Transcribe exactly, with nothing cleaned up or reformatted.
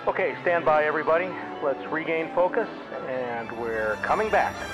Okay, stand by everybody. Let's regain focus, and we're coming back.